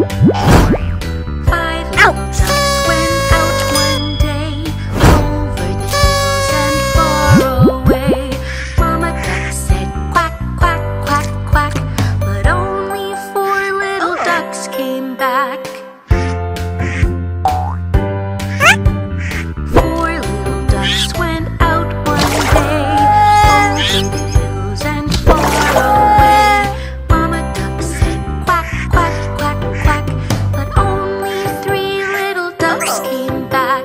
Five little ducks went out one day, over the hills and far away. Mama duck said quack, quack, quack, quack, but only four little ducks came back. Four little ducks went out one day, over the hills and far away. Mama duck said quack, quack, quack, quack, but only three little ducks came back.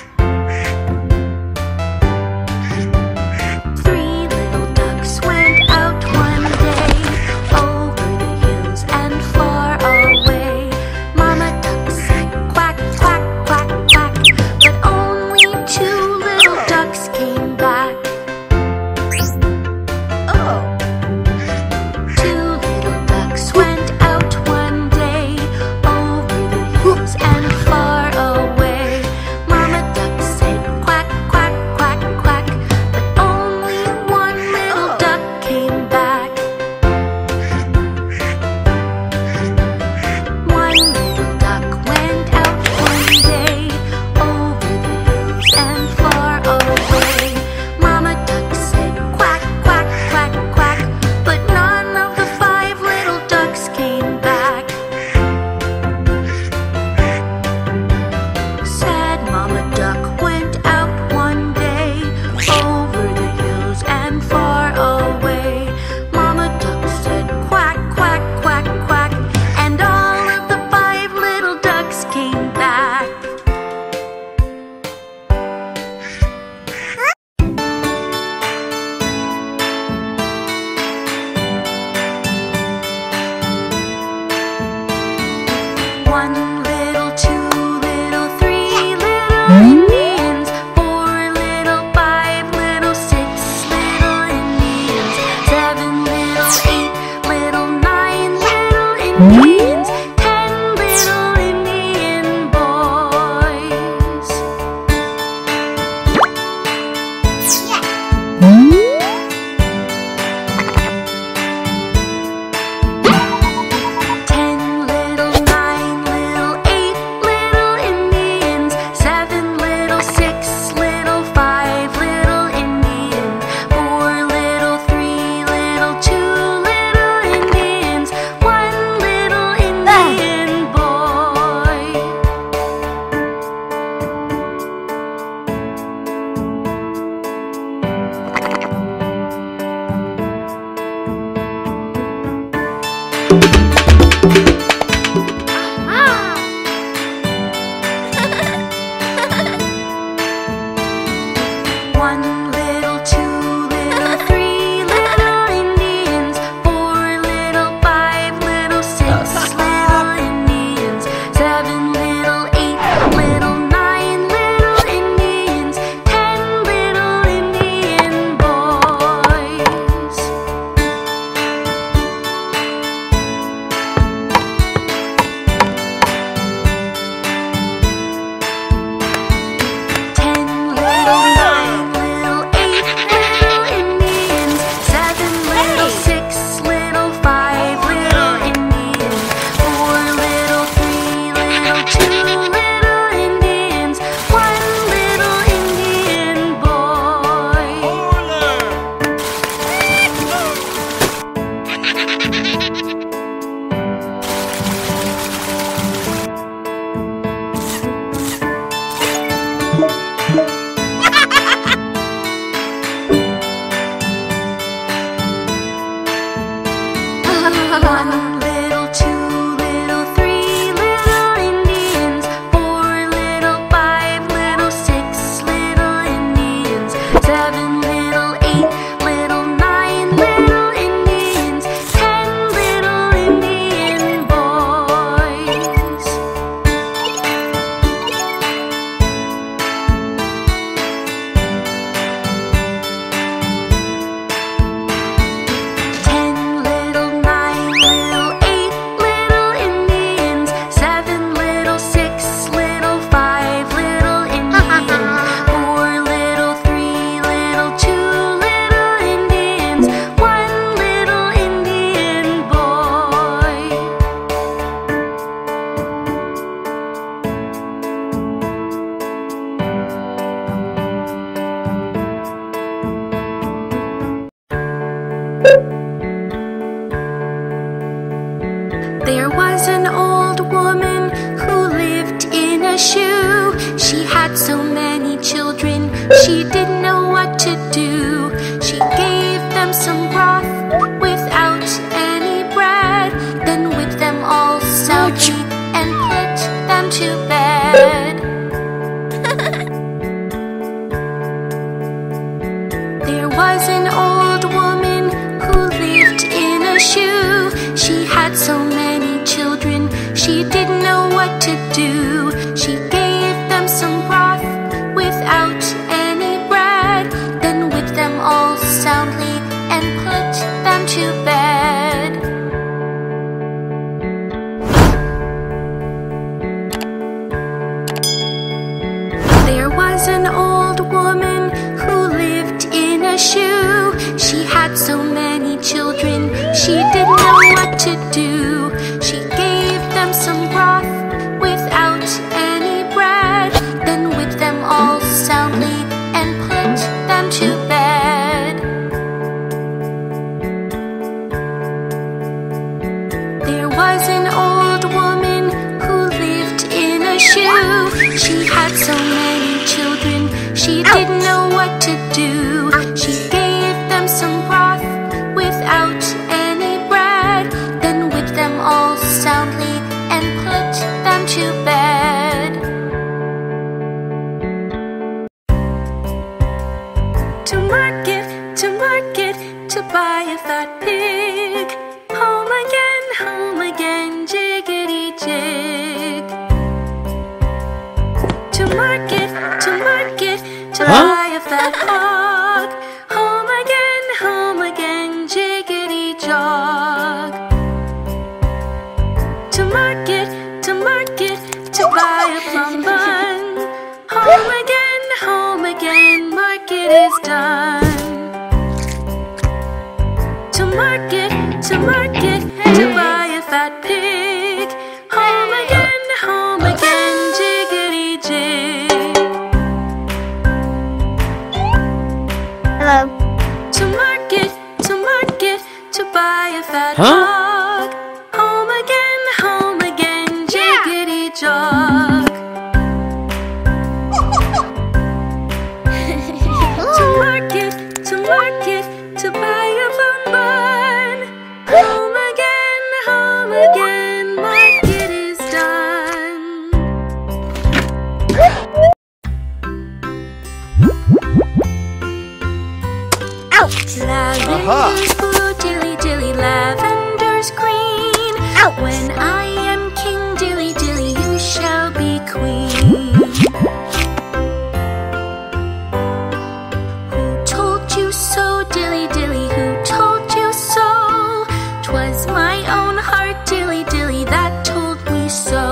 Three little ducks went out one day, over the hills and far away. Mama duck said quack, quack, quack, quack, but only two little ducks came back. Two little ducks went out one day, over the hills and far away. Mama duck said quack, quack, quack, quack, but only one little duck came back. One little duck went out one day, over the hills and far away. Mama duck said quack, quack, quack, quack, but none of the five little ducks came back. Sad Mama duck went out one day, over the hills and far away. Mama duck said quack, quack, quack, quack, and all of the five little ducks came back. One little, two little, three little Indians, four little, five little, six little Indians, seven little, eight little, nine little Indians, 10 little Indian boys. 10 little, 9 little, 8 little Indians, 7 little, 6 little, 5 little Indians, 4 little, 3 little, 2 little Indians, 1 little There was an old woman who lived in a shoe. She had so many children, she didn't know what to do. She gave them some broth without any bread, then whipped them all soundly and put them to bed. There was an old woman who lived in a shoe. She had so many children, she didn't know what to do. She gave them some broth without any bread, then whipped them all soundly and put them to bed. There was an old woman who lived in a shoe. She had so many children, she didn't know what to do. She gave them some broth without any bread, then whipped them all soundly and put them to bed. There was an old woman who lived in a shoe. She had so many children, she didn't know what to do. She gave them some broth without any bread, then whipped them all soundly and put them to bed. To market, to buy a fat pig. Home again, jiggity jig. To market, to buy a fat hog. Home again, jiggity jog. To market, to buy a plum bun. Home again, market is done. To market, to buy a fat pig. Home again, jiggity jig. Hello. To market, to buy a fat hog. Home again, jiggity jog. To market, to buy a bun. Home again, market is done. Ouch! Lavender's blue, dilly dilly, lavender's green. Ouch! When I am king, dilly dilly, you shall be queen. Who told you so, dilly dilly, who told you so? 'Twas my own heart, dilly dilly, that told me so.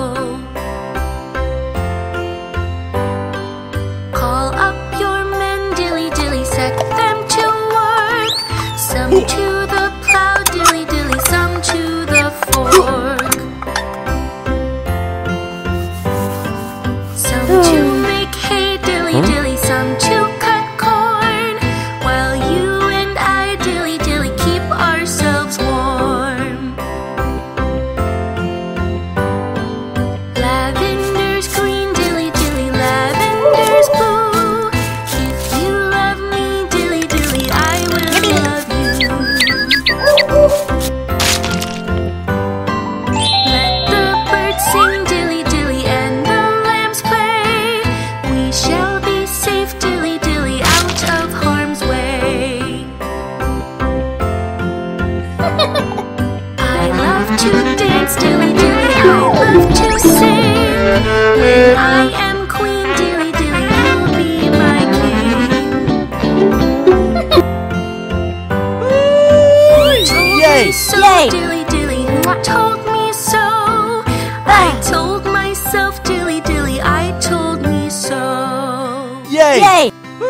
Call up your men, dilly dilly, set them to work. Some to the plow, dilly dilly, some to the fork. Some to make hay, dilly dilly, some to cut corn, while you and I, dilly dilly, keep ourselves warm. Lavender's green, dilly dilly, lavender's blue. If you love me, dilly dilly, I will love you. Let the birds sing, dilly dilly, and the lambs play. We shall be safe, dilly dilly, out of harm's way. I love to dance, dilly dilly, I love to sing. When I am queen, dilly dilly, you'll be my king. Yay! So, Yay! dilly dilly, who told me so? I told myself, dilly dilly, I told me so. Yay! Yay!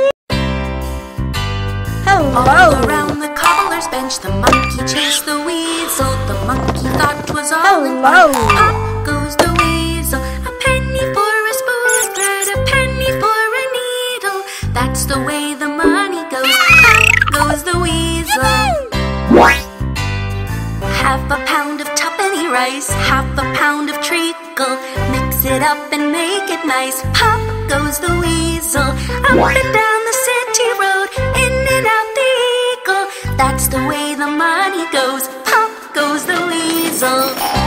All Hello! around the cobbler's bench, the monkey chased the weasel. The monkey thought 'twas all in Hello! fun. Up goes the weasel, a penny for a spool thread, a penny for a needle. That's the way the money goes. Up goes the weasel. Half a pound of tuppenny rice. rice, half a pound of treacle. Mix it up and make it nice. Pop goes the weasel, up and down the city road, in and out the eagle. That's the way the money goes. Pop goes the weasel.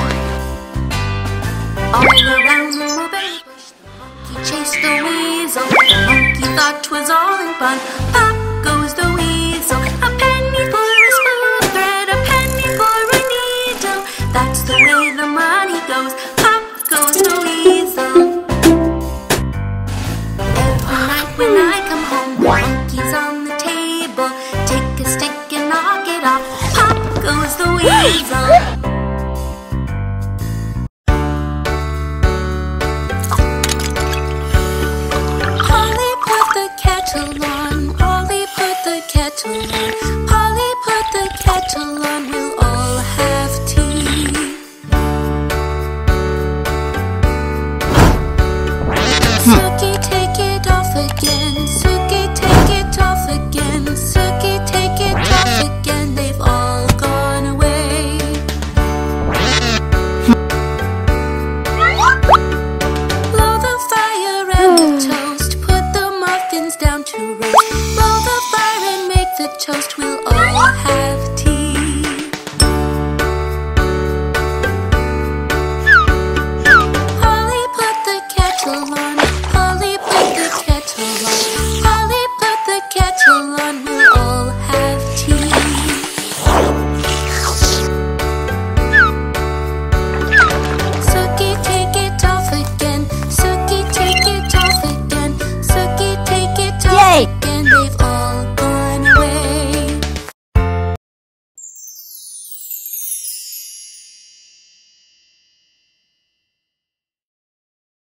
All around the mulberry bush, the monkey chased the weasel. The monkey thought 'twas all in fun. Pop goes the weasel. A penny for a spoon thread, a penny for a needle. That's the way the money goes. Pop goes the weasel. Every night when I come home, the monkey's on the table. Take a stick and knock it off. Pop goes the weasel.